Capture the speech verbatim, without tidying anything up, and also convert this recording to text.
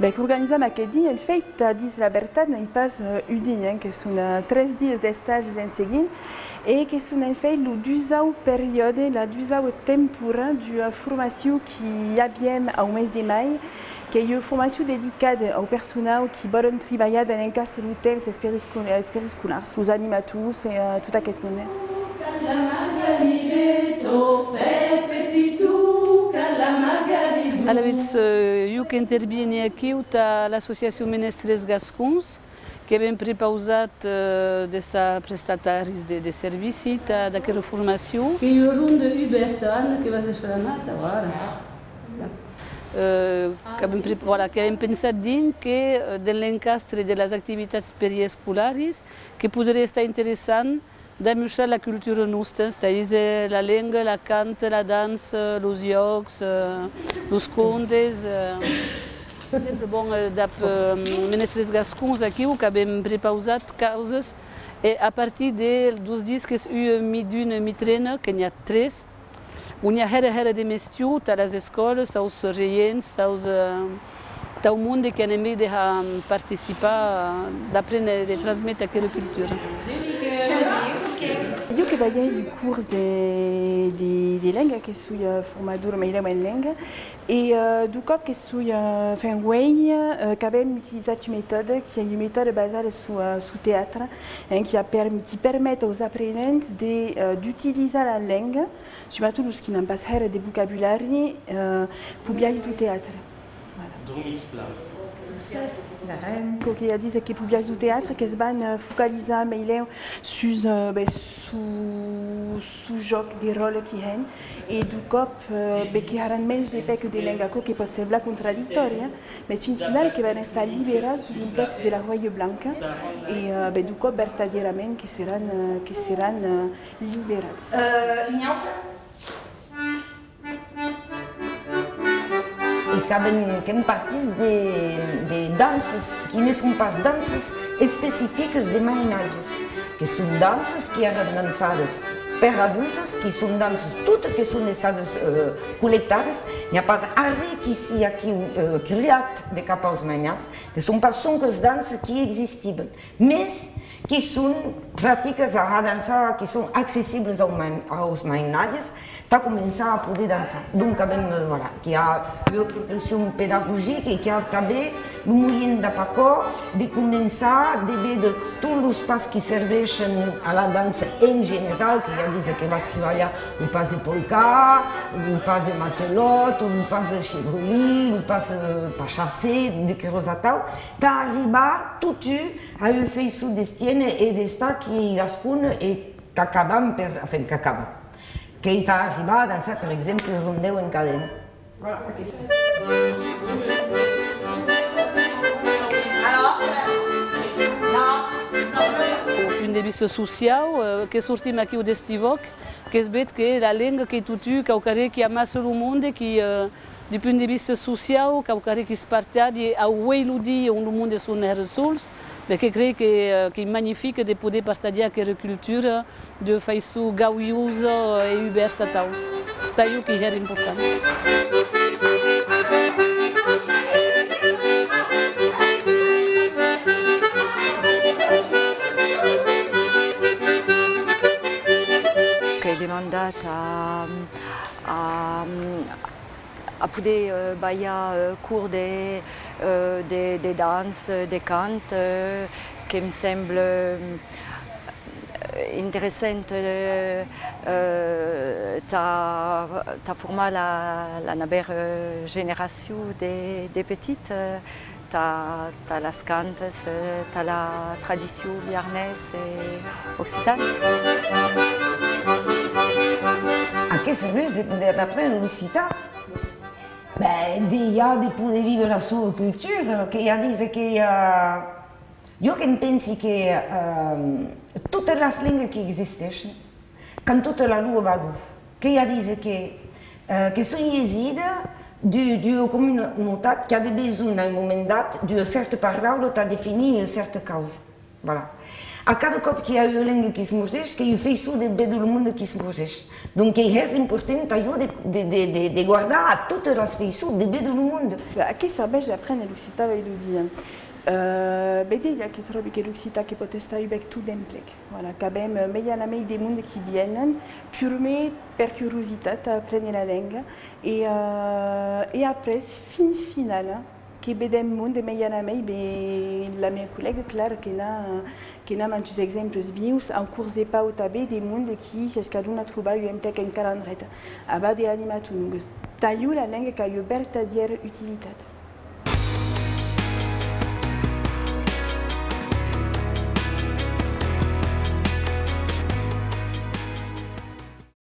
Beh, che organizziamo anche di, in feita, dis la verità, noi pas U D I, che sono tre dies de stage in seguin, e che sono in feita la deuxième période, la deuxième tempura de formation qui abbiamo au mês de mai, que é uma formação dedicada ao personal que podem trabalhar em casa do tempo experienciar, os animatos e uh, tudo aquilo, né? Alavis, eu que interviene aqui está l'associação Menestres Gascons, que é bem prepausat uh, desta prestataris de, de serviço, tá, daquela formação. Que é o de Hubertan, que vai ser chamada agora. Uh, que voilà, que avem pensat din que uh, de l'encastre de les activitats periescolares que podria estar interessant de mostrar la cultura nostra, c'est-à-dire la langue, la cante, la danse, els jocs, uh, els contes. Uh, bon, dap uh, Menestres Gascons aquí que avem prepausat causes e a partir de dos dies que és mi d'una mi trena, que n'hi ha tres. On y a hera hera de mestiu, tá as escolas, tá os reients, tá os tá o mundo que anime de participar, d'aprendre, de transmettre aquela cultura. Eu que baguei du cours de de de langue que sou formadora mais em langue e uh, do cop que sou enfin way uh, que avem utilizat uma méthode que é uma méthode basada sur uh, sur théâtre hein, qui a permis qui permet aux apprenants de uh, d'utiliser la langue surtout ce qui n'a pas de vocabulaire uh, pour bien du théâtre. Voilà. Que a dit que pouvia do teatro que se van focalizar melhor sus su su joc de rol que hen e do cop be que haran menos de pec de lenga que pode ser contraditória mas fin final que vão estar liberados do texto de la Roya Blanca e be do cop verdadeiramente que serão que serão liberados. Et qu'en partie des de danses qui ne sont pas danses spécifiques de marinages, que sont danses qui sont dansadas per adultos, qui sont danses toutes qui sont estades uh, collectadas, il n'y a pas rien qui s'y a qui uh, criat de cap aos mainats, que sont pas soncas danses qui existent, mais qui sont pratiques à danser, qui sont accessibles aos mainades, para começar a poder dançar. Donc, voilà, qui a une profession pédagogique et qui a também le moyen de pacot de començar de ver de tous les pas qui servent à la danse en général, qui a dit que va travailler le pas de polka, le pas de matelote, le pas de chevrolet, le pas de pachassé, de kerosatau, d'arriver tout à un fait sous destin et d'estar qui gascun et qu'acabam per, enfin qu'acabam. Que est arrivé à danser, par exemple, le rondeu en cadena. Voilà, c'est ça. Alors, non, au point de vue social, que sortim aqui d'estivoc, que es veig que la langue que tutu, caucare qui a massa le monde, qui du point de vue social, caucare qui se partage, a ueludi on le monde sont ressources, mais que crée que que est magnifique de pouvoir partager aquela culture de façon gaullosa e oberta tal. Tá isso que é importante. Que é demandat a a a poder uh, baia uh, cours de, uh, de, de danse, de cant, uh, que me semble uh, interessant uh, uh, ta, ta format la, la nouvelle uh, génération de, de petites. Uh, ta, ta las cantes, uh, ta la tradition biarnaise et occitane. À quel service d'apprendre l'occitan? Ben, il y a de poder vivre la sua culture, che a dit que uh, io che penso che uh, tutte le lingue che esistono, con tutta la loro valore, che a dit che, uh, che sono eside d'une communauté qui avait besoin à un moment donné d'une certaine parole pour définir une certaine cause. Voilà. A cada cop que há a língua que se morres, que eu fez tudo de bem do mundo que se morres. Donc é importante de, de, de, de guardar a todas as feições de bem do mundo. Aqui sabes aprender l'Occità vai do dia. Bede il y a qui trobi che l'Occità che potesta ubek tout d'emplec. Voilà, cabem meiana mei des mondes qui viennent purement per curiositat a apprendre la langue et uh, et après fin final que bedem monde meiana mei be la mia collègue Claire que na que na mantus exemples bius en cours de pau tabe des mondes qui c'est caduna trouba u emplec en calendret aba de animatungus. Taiu la langue ca eu bertadière utilitat.